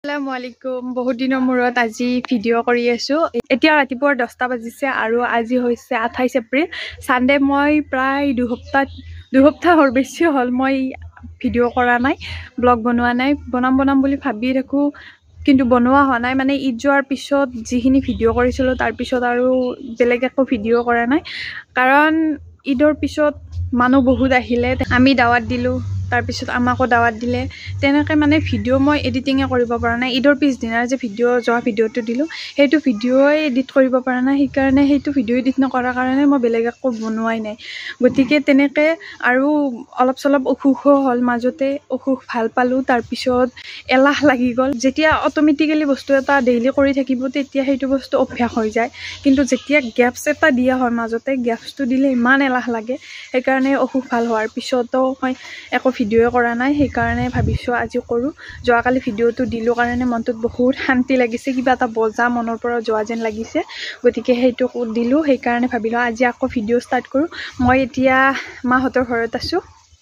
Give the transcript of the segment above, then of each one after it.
আসসালামু আলাইকুম বহুত দিনৰ মূৰত আজি ভিডিঅ' কৰি আছোঁ এতিয়া ৰাতিপুৱা 10টা বাজিছে আৰু আজি হৈছে 28 এপ্ৰিল সানডে মই প্ৰায় দুসপ্তাহৰ বেছি হ'ল মই ভিডিঅ' কৰা নাই ব্লগ বনোৱা নাই বনাম বুলি ভাবি থাকোঁ কিন্তু বনোৱা হোৱা নাই মানে ঈদ যোৱাৰ পিছত যিখিনি ভিডিঅ' কৰিছিলোঁ তাৰ পিছত আৰু বেলেগ একো ভিডিঅ' কৰা নাই কাৰণ ঈদৰ পিছত মানুহ বহুত আহিলে আমি দাৱাত দিলোঁ তাৰপিছত আমাকো দাৱাত দিলে তেনেকৈ মানে ভিডিঅ' মই এডিটিঙে কৰিব পৰা নাই ঈদৰ পিছদিনাৰ যে ভিডিঅ'টো দিলোঁ সেইটো ভিডিঅ'ই এডিট কৰিব পৰা নাই সেইকাৰণে সেইটো ভিডিঅ' এডিট নকৰাৰ কাৰণে মই বেলেগ একো বনোৱাই নাই গতিকে তেনেকৈ আৰু অলপ চলপ অসুখো হ'ল মাজতে অসুখ ভাল পালোঁ তাৰপিছত এলাহ লাগি গ'ল যেতিয়া অট'মেটিকেলি বস্তু এটা ডেইলি কৰি থাকিব তেতিয়া সেইটো বস্তু অভ্যাস হৈ যায় কিন্তু যেতিয়া গেপছ এটা দিয়া হয় মাজতে গেপছটো দিলে ইমান এলাহ লাগে সেইকাৰণে অসুখ ভাল হোৱাৰ পিছতো মই একো ভিডিঅ'ই কৰা নাই সেইকাৰণে ভাবিছোঁ আজি কৰোঁ যোৱাকালি ভিডিঅ'টো দিলোঁ কাৰণে মনটোত বহুত শান্তি লাগিছে কিবা এটা বজা মনৰ পৰা যোৱা যেন লাগিছে গতিকে সেইটো দিলোঁ সেইকাৰণে ভাবিলোঁ আজি আকৌ ভিডিঅ' ষ্টাৰ্ট কৰোঁ মই এতিয়া মাহঁতৰ ঘৰত আছোঁ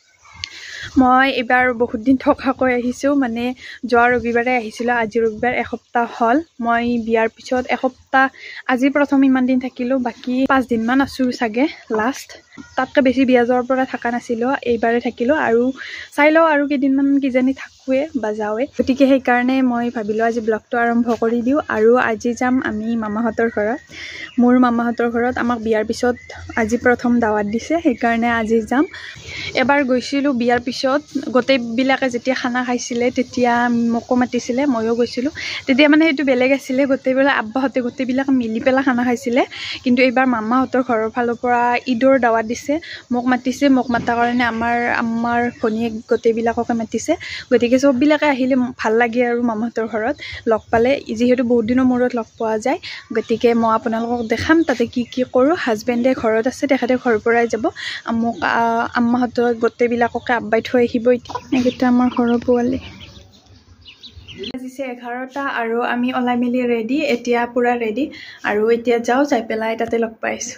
মই এবাৰ বহুত দিন থকাকৈ আহিছোঁ মানে যোৱা ৰবিবাৰে আহিছিলোঁ আজি ৰবিবাৰ এসপ্তাহ হ'ল মই বিয়াৰ পিছত এসপ্তাহ আজি প্ৰথম ইমান দিন থাকিলোঁ বাকী 5 দিনমান আছোঁ চাগে লাষ্ট তাতকৈ বেছি বিয়া যোৱাৰ পৰা থকা নাছিলোঁ এইবাৰে থাকিলোঁ আৰু চাই লওঁ আৰু কেইদিনমান কিজানি থাকোঁৱে বা যাওঁৱে গতিকে সেইকাৰণে মই ভাবিলোঁ আজি ব্লগটো আৰম্ভ কৰি দিওঁ আৰু আজি যাম আমি মামাহঁতৰ ঘৰত মোৰ মামাহঁতৰ ঘৰত আমাক বিয়াৰ পিছত আজি প্ৰথম দাৱাত দিছে সেইকাৰণে আজি যাম এবাৰ গৈছিলোঁ বিয়াৰ পিছত গোটেইবিলাকে যেতিয়া খানা খাইছিলে তেতিয়া মোকো মাতিছিলে ময়ো গৈছিলোঁ তেতিয়া মানে সেইটো বেলেগ আছিলে গোটেইবিলাক আব্বাহঁতে গোটেইবিলাকে মিলি পেলাই খানা খাইছিলে কিন্তু এইবাৰ মামাহঁতৰ ঘৰৰ ফালৰ পৰা ঈদৰ দাৱাত দিছে মোক মাতিছে মোক মাতাৰ কাৰণে আমাৰ ভনীয়েক গোটেইবিলাককে মাতিছে গতিকে চববিলাকে আহিলে ভাল লাগে আৰু মামাহঁতৰ ঘৰত লগ পালে যিহেতু বহুত দিনৰ মূৰত লগ পোৱা যায় গতিকে মই আপোনালোকক দেখাম তাতে কি কৰোঁ হাজবেণ্ডে ঘৰত আছে তেখেতে ঘৰৰ পৰাই যাব মোক আম্মাহঁতৰ গোটেইবিলাককে আব্বাই থৈ আহিব এইকেইটা আমাৰ ঘৰৰ পোৱালি বাজিছে 11টা আৰু আমি ওলাই মেলি ৰেডি এতিয়া পূৰা ৰেডি আৰু এতিয়া যাওঁ যাই পেলাই তাতে লগ পাইছোঁ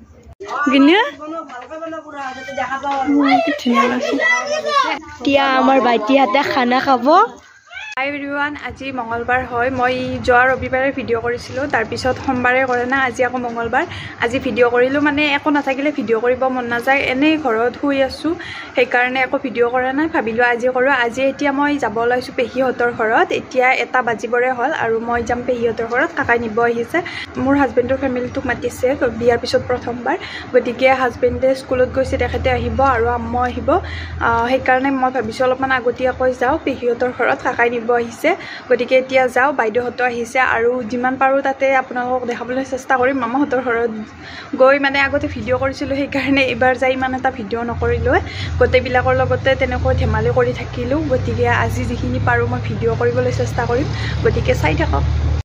এতিয়া আমাৰ ভাইটিহঁতে খানা খাব হাই এভৰিৱান আজি মঙ্গলবাৰ হয় মই যোৱা ৰবিবাৰে ভিডিঅ' কৰিছিলোঁ তাৰপিছত সোমবাৰে কৰে না আজি আকৌ মঙ্গলবাৰ আজি ভিডিঅ' কৰিলোঁ মানে একো নাথাকিলে ভিডিঅ' কৰিব মন নাযায় এনেই ঘৰত শুই আছোঁ সেইকাৰণে একো ভিডিঅ' কৰা নাই ভাবিলোঁ আজি কৰোঁ আজি এতিয়া মই যাব ওলাইছোঁ পেহীহঁতৰ ঘৰত এতিয়া 1টা বাজিবৰে হ'ল আৰু মই যাম পেহীহঁতৰ ঘৰত কাকাই নিব আহিছে মোৰ হাজবেণ্ডৰ ফেমিলিটোক মাতিছে বিয়াৰ পিছত প্ৰথমবাৰ গতিকে হাজবেণ্ডে স্কুলত গৈছে তেখেতে আহিব আৰু আম্মা আহিব সেইকাৰণে মই ভাবিছোঁ অলপমান আগতীয়াকৈ যাওঁ পেহীহঁতৰ ঘৰত কাকাই নিব আহিছে গতিকে এতিয়া যাওঁ বাইদেউহঁতো আহিছে আৰু যিমান পাৰোঁ তাতে আপোনালোকক দেখাবলৈ চেষ্টা কৰিম মামাহঁতৰ ঘৰত গৈ মানে আগতে ভিডিঅ' কৰিছিলোঁ সেইকাৰণে এইবাৰ যাই ইমান এটা ভিডিঅ' নকৰিলোঁ গোটেইবিলাকৰ লগতে তেনেকৈ ধেমালি কৰি থাকিলোঁ গতিকে আজি যিখিনি পাৰোঁ মই ভিডিঅ' কৰিবলৈ চেষ্টা কৰিম গতিকে চাই থাকক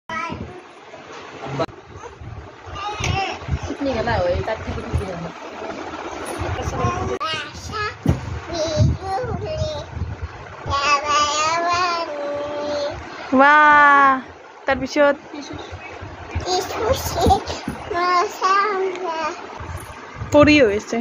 তাৰপিছত পৰি হৈছে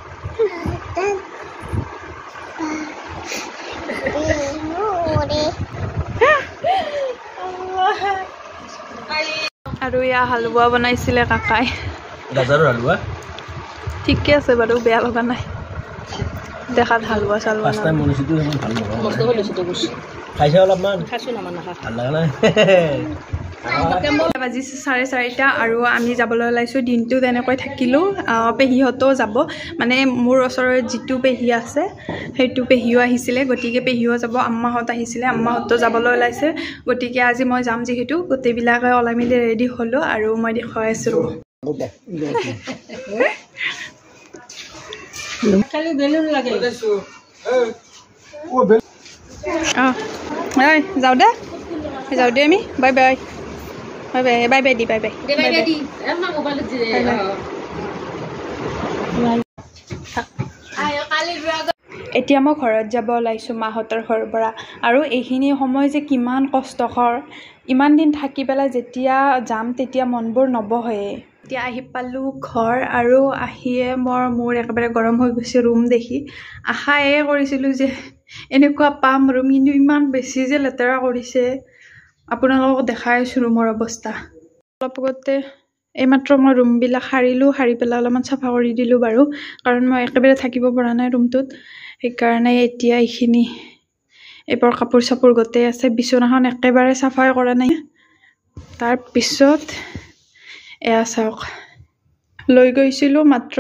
আৰু এয়া হালৱা বনাইছিলে কাকাই গাজৰৰ হালৱা ঠিকে আছে বাৰু বেয়া লগা নাই দেখাত হালৱা চালৱা পাঁচটা মনিচিটো ইমান ভাল নহয় খাইছে অলপমান খাইছোঁ না মানে ভাল লগা নাই বাজিছে 4:30 আৰু আমি যাবলৈ ওলাইছোঁ দিনটো তেনেকৈ থাকিলোঁ পেহীহঁতো যাব মানে মোৰ ওচৰৰ যিটো পেহী আছে সেইটো পেহীও আহিছিলে গতিকে পেহীও যাব আম্মাহঁত আহিছিলে আম্মাহঁতো যাবলৈ ওলাইছে গতিকে আজি মই যাম যিহেতু গোটেইবিলাকে ওলাই মেলি ৰেডি হ'লোঁ আৰু মই দেখুৱাই আছোঁ যাওঁ দে আমি bye bye bye by the bye bye এতিয়া মই ঘৰত যাব ওলাইছোঁ মাহঁতৰ ঘৰৰ পৰা আৰু এইখিনি সময় যে কিমান কষ্টকৰ ইমান দিন থাকি পেলাই যেতিয়া যাম তেতিয়া মনবোৰ নবহে এতিয়া আহি পালোঁ ঘৰ আৰু আহিয়ে মোৰ একেবাৰে গৰম হৈ গৈছে ৰুম দেখি আশায়ে কৰিছিলোঁ যে এনেকুৱা পাম ৰুম কিন্তু ইমান বেছি যে লেতেৰা কৰিছে আপোনালোকক দেখাই আছোঁ ৰুমৰ অৱস্থা। অলপ আগতে এইমাত্ৰ মই ৰুমবিলাক সাৰিলোঁ, সাৰি পেলাই অলপমান চাফা কৰি দিলোঁ বাৰু, কাৰণ মই একেবাৰে থাকিব পৰা নাই ৰুমটোত। সেইকাৰণে এতিয়া এইখিনি এইবোৰ কাপোৰ চাপোৰ গোটেই আছে, বিচনাখন একেবাৰে চাফাই কৰা নাই। তাৰপিছত এয়া চাওক, লৈ গৈছিলোঁ মাত্ৰ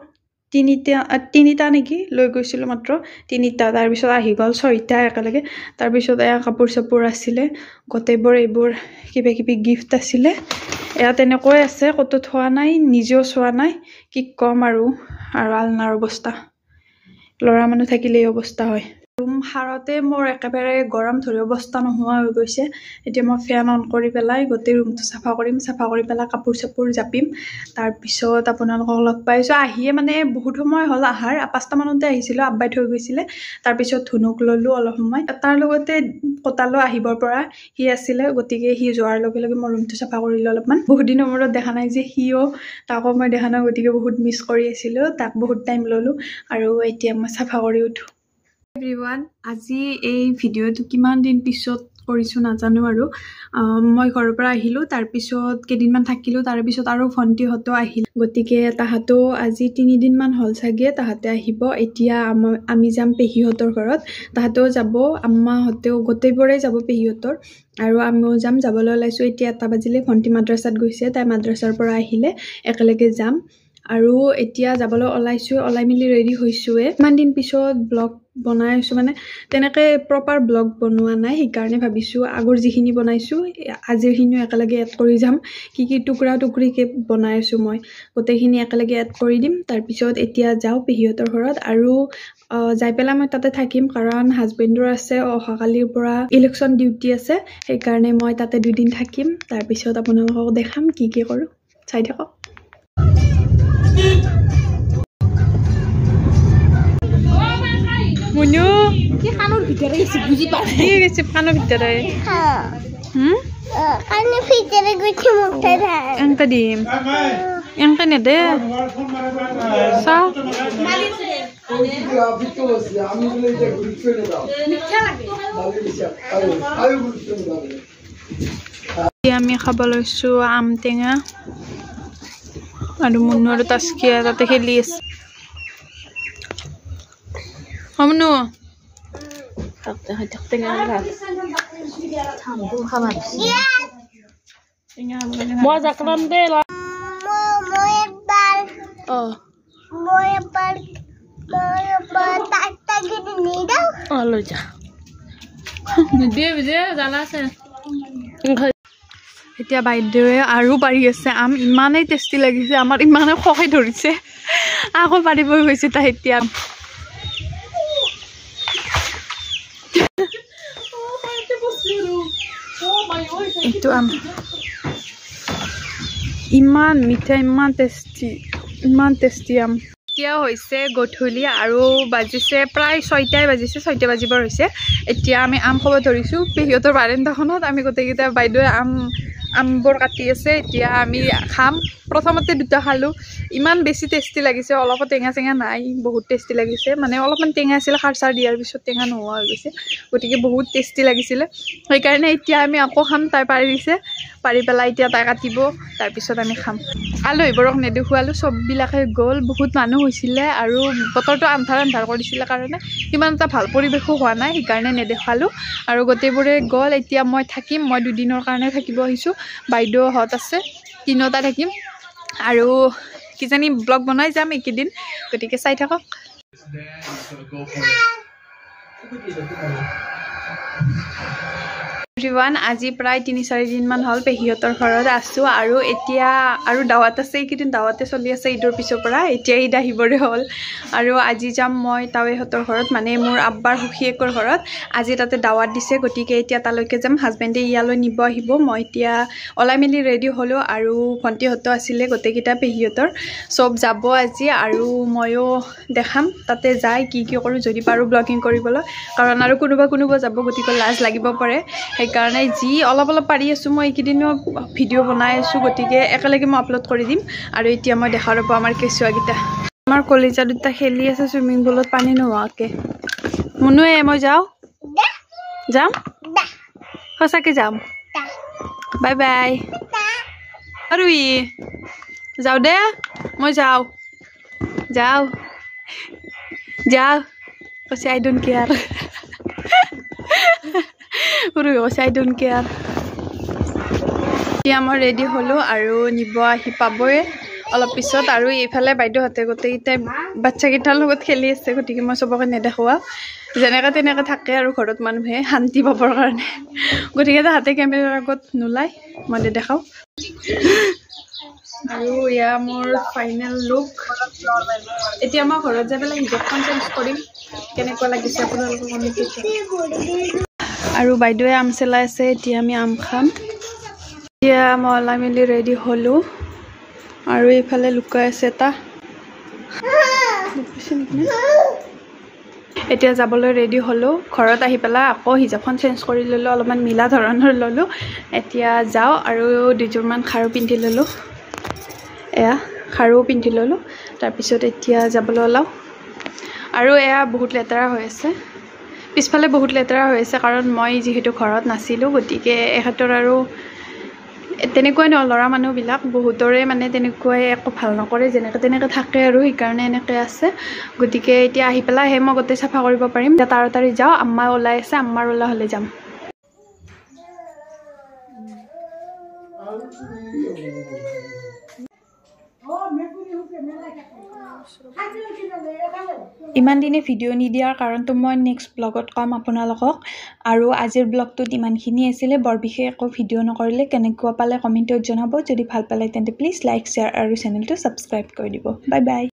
তিনিটা নেকি, লৈ গৈছিলোঁ মাত্ৰ 3টা, তাৰপিছত আহি গ'ল 6টা একেলগে। তাৰপিছত এয়া কাপোৰ চাপোৰ আছিলে গোটেইবোৰ, এইবোৰ কিবা কিবি গিফ্ট আছিলে, এয়া তেনেকৈ আছে, ক'তো থোৱা নাই, নিজেও চোৱা নাই, কি ক'ম আৰু আলনাৰ অৱস্থা, ল'ৰা মানুহ থাকিলে এই অৱস্থা হয়। ৰুম সাৰোঁতে মোৰ একেবাৰে গৰম ধৰি অৱস্থা নোহোৱা হৈ গৈছে। এতিয়া মই ফেন অন কৰি পেলাই গোটেই ৰুমটো চাফা কৰিম, চাফা কৰি পেলাই কাপোৰ চাপোৰ জাপিম। তাৰপিছত আপোনালোকক লগ পাইছোঁ। আহিয়ে মানে বহুত সময় হ'ল আহাৰ, 5টা মানতে আহিছিলোঁ, আব্বাই থৈ গৈছিলে। তাৰপিছত ধুনুক ল'লোঁ অলপ সময়, তাৰ লগতে কটালো আহিবৰ পৰা, সি আছিলে, গতিকে সি যোৱাৰ লগে লগে মই ৰুমটো চাফা কৰিলোঁ অলপমান। বহুত দিনৰ মূৰত দেখা নাই যে সিও, তাকো মই দেখা নাই, গতিকে বহুত মিছ কৰি আছিলোঁ, তাক বহুত টাইম ল'লোঁ আৰু এতিয়া মই চাফা কৰি উঠোঁ। এভৰিৱান, আজি এই ভিডিঅ'টো কিমান দিন পিছত কৰিছোঁ নাজানো আৰু। মই ঘৰৰ পৰা আহিলোঁ, তাৰপিছত কেইদিনমান থাকিলোঁ, তাৰপিছত আৰু ভণ্টিহঁতো আহিল, গতিকে তাহাঁতেও আজি 3 দিনমান হ'ল চাগে তাহাঁতে আহিব। এতিয়া আমি যাম পেহীহঁতৰ ঘৰত, তাহাঁতেও যাব, আম্মাহঁতেও গোটেইবোৰেই যাব পেহীহঁতৰ, আৰু আমিও যাম, যাবলৈ ওলাইছোঁ। এতিয়া 1টা বাজিলে, ভণ্টি মাদ্ৰাছাত গৈছে, তাই মাদ্ৰাছাৰ পৰা আহিলে একেলগে যাম। আৰু এতিয়া যাবলৈ ওলাইছোঁ, ওলাই মেলি ৰেডি হৈছোঁৱে। ইমান দিন পিছত ব্লগ বনাই আছোঁ, মানে তেনেকৈ প্ৰপাৰ ব্লগ বনোৱা নাই, সেইকাৰণে ভাবিছোঁ আগৰ যিখিনি বনাইছোঁ আজিৰখিনিও একেলগে এড কৰি যাম। কি টুকুৰা টুকুৰিকৈ বনাই আছোঁ মই, গোটেইখিনি একেলগে এড কৰি দিম। তাৰপিছত এতিয়া যাওঁ পেহীহঁতৰ ঘৰত, আৰু যাই পেলাই মই তাতে থাকিম, কাৰণ হাজবেণ্ডৰ আছে অহাকালিৰ পৰা ইলেকশ্যন ডিউটি আছে, সেইকাৰণে মই তাতে 2 দিন থাকিম। তাৰপিছত আপোনালোকক দেখাম কি কৰোঁ, চাই থাকক। মুনু কি কাণৰ ভিতৰে গৈছে বুজি পা কি গৈছে কাণৰ ভিতৰে, কাণৰ ভিতৰে গৈছে মুখতে এনেকে দিম, এনেকে নেদে চা। আমি খাব লৈছোঁ আম টেঙা, আৰু মুনু আৰু তাস্কিয়া তাতে খেলি আছে। মুনু মই যাম দে লৈ যা জানা আছে। এতিয়া বাইদেৱে আৰু পাৰি আছে আম, ইমানেই টেষ্টি লাগিছে, আমাৰ ইমানেই খহে ধৰিছে, আকৌ পাৰিব গৈছে তাই। এতিয়া এইটো আম ইমান মিঠা, ইমান টেষ্টি আম। এতিয়া হৈছে গধূলি আৰু বাজিছে প্ৰায় 6টাই বাজিছে, 6টা বাজিবৰ হৈছে। এতিয়া আমি আম খাব ধৰিছোঁ পেহীহঁতৰ বাৰান্দাখনত, আমি গোটেইকেইটা, বাইদেৱে আমবোৰ কাটি আছে, এতিয়া আমি খাম। প্ৰথমতে 2টা খালোঁ, ইমান বেছি টেষ্টি লাগিছে, অলপো টেঙা চেঙা নাই, বহুত টেষ্টি লাগিছে, মানে অলপমান টেঙা আছিলে, খাৰ চাৰ দিয়াৰ পিছত টেঙা নোহোৱা হৈ গৈছে, গতিকে বহুত টেষ্টি লাগিছিলে। সেইকাৰণে এতিয়া আমি আকৌ খাম, তাই পাৰিছে, পাৰি পেলাই এতিয়া তাই কাটিব, তাৰপিছত আমি খাম। আলহীবোৰক নেদেখুৱালোঁ, চববিলাকে গ'ল, বহুত মানুহ হৈছিলে, আৰু বতৰটো আন্ধাৰ কৰিছিলে কাৰণে সিমান এটা ভাল পৰিৱেশো হোৱা নাই, সেইকাৰণে নেদেখুৱালোঁ, আৰু গোটেইবোৰে গ'ল। এতিয়া মই থাকিম, মই 2 দিনৰ কাৰণে থাকিব আহিছোঁ, বাইদেউহঁত আছে, 3টা থাকিম, আৰু কিজানি ব্লগ বনাই যাম এইকেইদিন, গতিকে চাই থাকক। এভৰিৱান, আজি প্ৰায় 3-4 দিনমান হ'ল পেহীহঁতৰ ঘৰত আছোঁ, আৰু এতিয়া আৰু দাৱাত আছে, এইকেইদিন দাৱাতে চলি আছে ঈদৰ পিছৰ পৰা, এতিয়া ঈদ আহিবৰে হ'ল। আৰু আজি যাম মই তাৱৈহঁতৰ ঘৰত, মানে মোৰ আব্বাৰ সখীয়েকৰ ঘৰত, আজি তাতে দাৱাত দিছে, গতিকে এতিয়া তালৈকে যাম। হাজবেণ্ডে ইয়ালৈ নিব আহিব, মই এতিয়া ওলাই মেলি ৰেডি হ'লোঁ, আৰু ভণ্টিহঁতো আছিলে, গোটেইকেইটা পেহীহঁতৰ চব যাব আজি, আৰু ময়ো দেখাম তাতে যাই কি কৰোঁ, যদি পাৰোঁ ব্লগিং কৰিবলৈ, কাৰণ আৰু কোনোবা যাব, গতিকে লাজ লাগিব পাৰে, সেইকাৰণে যি অলপ পাৰি আছোঁ মই এইকেইদিনো ভিডিঅ' বনাই আছোঁ, গতিকে একেলগে মই আপলোড কৰি দিম। আৰু এতিয়া মই দেখা ৰ'ব আমাৰ কেঁচুৱাকেইটা, আমাৰ কলিজা 2টা খেলি আছে চুইমিং পুলত পানী নোহোৱাকৈ। মুনুৱে মই যাম সঁচাকৈ যাম, বাই বাই আৰু যাওঁ দে মই যাওঁ কৈছে আই ডোণ্ট কেয়াৰ কৈছে আই ডোণ্ট কেয়াৰ এতিয়া মই ৰেডি হ'লোঁ আৰু নিব আহি পাবই অলপ পিছত আৰু এইফালে বাইদেউহঁতে গোটেইকেইটাই বাচ্চাকেইটাৰ লগত খেলি আছে গতিকে মই চবকে নেদেখুৱা যেনেকৈ তেনেকৈ থাকে আৰু ঘৰত মানুহে শান্তি পাবৰ কাৰণে গতিকে তাহাঁতে কেমেৰাৰ আগত নোলায় মই নেদেখাওঁ আৰু এয়া মোৰ ফাইনেল লুক এতিয়া মই ঘৰত যাই পেলাই হিজাবখন চেঞ্জ কৰিম কেনেকুৱা লাগিছে আপোনালোকক কমেণ্ট আৰু বাইদেৱে আম চেলাই আছে এতিয়া আমি আম খাম এতিয়া মই ওলাই মেলি ৰেডি হ'লোঁ আৰু এইফালে লুকাই আছে এটা এতিয়া যাবলৈ ৰেডি হ'লোঁ ঘৰত আহি পেলাই আকৌ হিজাবখন চেঞ্জ কৰি ল'লোঁ অলপমান মিলা ধৰণৰ ল'লোঁ এতিয়া যাওঁ আৰু দুযোৰমান খাৰু পিন্ধি ল'লোঁ এয়া খাৰু পিন্ধি ল'লোঁ তাৰপিছত এতিয়া যাবলৈ ওলাওঁ আৰু এয়া বহুত লেতেৰা হৈ আছে পিছফালে বহুত লেতেৰা হৈ আছে কাৰণ মই যিহেতু ঘৰত নাছিলোঁ গতিকে এখেতৰ আৰু তেনেকুৱাই ন ল'ৰা মানুহবিলাক বহুতৰে মানে তেনেকুৱাই একো ভাল নকৰে যেনেকৈ তেনেকৈ থাকে আৰু সেইকাৰণে এনেকৈ আছে গতিকে এতিয়া আহি পেলাইহে মই গোটেই চাফা কৰিব পাৰিম এতিয়া তাড়াতাড়ি যাওঁ আম্মা ওলাই আছে আম্মাৰ ওলাই হ'লে যাম ইমান দিনে ভিডিঅ' নিদিয়াৰ কাৰণটো মই নেক্সট ব্লগত ক'ম আপোনালোকক আৰু আজিৰ ব্লগটোত ইমানখিনি আছিলে বৰ বিশেষ একো ভিডিঅ' নকৰিলে কেনেকুৱা পালে কমেণ্টত জনাব যদি ভাল পালে তেন্তে প্লিজ লাইক শ্বেয়াৰ আৰু চেনেলটো ছাবস্ক্ৰাইব কৰি দিব বাই বাই